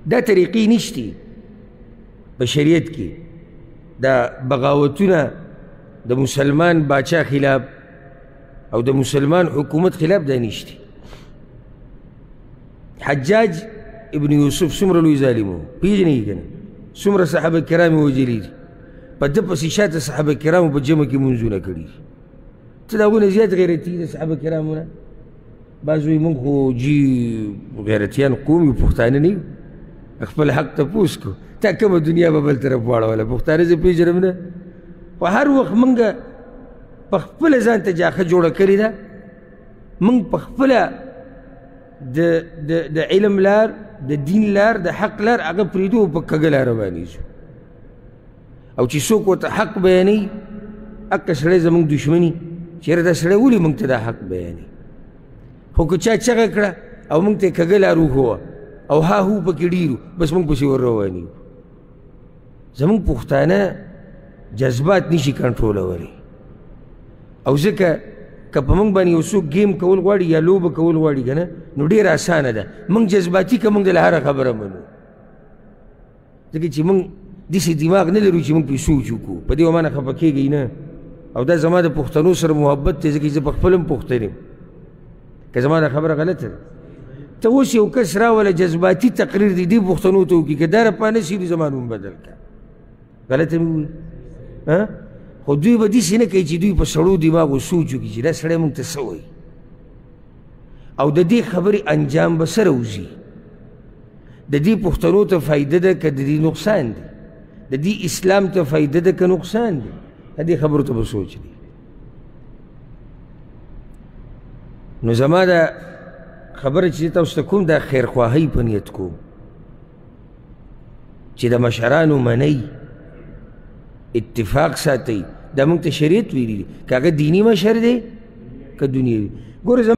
دا طریقې نشتی په شریعت کې دا بغاوتونه د مسلمان باچا خلاف او د مسلمان حکومت خلاف دا نشتی. حجاج ابن یوسف څومره لوی ظالم و پیژنئ که نه؟ څومره صحابه کرام یې وژلي دي، په ده پسې شاته صحابه کرامو په جمع کې مونځونه کړي دي. څه د هغوی نه زیات غیرتي د صحابه کرامو نه؟ بعض وایي موږ خو جي غیرتیان قوم یو، پښتانه نه یو، خپل حق تپوس کو. تا کومه دنیا به بل طرف واړوله؟ پښتانه زه پیژنم نه. خو هر وخت موږ په خپله ځان ته جاښه جوړه کړې ده. موږ په خپله د علم لار، د دین لار، د حق لار هغه پرېږدو او په کږه لاره باندې او چې څوک ورته حق بیانوي هغه سړی زموږ دشمني، چېرې دا سړی ولې موږ ته دا حق بیانوي؟ خو که چا چغه کړه او موږ ته یې کږه لار وښوه او ها هو پکې ډېر بس موږ پسې ور روان یو. زموږ پښتانه جذبات نشي کنټرولولی او ځکه که په موږ باندې یو څوک ګیم کول غواړي یا لوبه کول غواړي که نه نو ډېره اسانه ده. موږ جذباتي که موږ د له هره خبره منو، ځکه چې موږ داسې دماغ نه لرو چې موږ پرې سوچ وکړو. په دې ومانه خفه کېږئ نه. او دا زما د پښتنو سره محبت دی ځکه چې زه په خپل هم پښتن یم. که زما دا خبره غلطه ده، ته اوس یو کس راوله جذباتي تقریر دی دې پښتنو ته وکړي، که دا رپا نه شي نو زما نوم بدل کړه. غلطه مې وویل؟ خو دوی به داسې نه کوي چې دوی په سړو دماغو سوچ وکړي چې دا سړی موږ ته څه وایي او د دې خبرې انجام به څه راوځي. د دې پښتنو ته فایده ده که د دې نقصان دی؟ د دې اسلام ته فایده ده که نقصان دی؟ د دې خبرو ته به سوچ دی. نو زما دا خبره چې تاسو ته کوم دا خیرخواهۍ په نیت کوم چې د مشرانو منئ، اتفاق ساتئ. دا موږ ته شریعت ویلي دي، که هغه دیني مشر دی که دنیوي. ګوره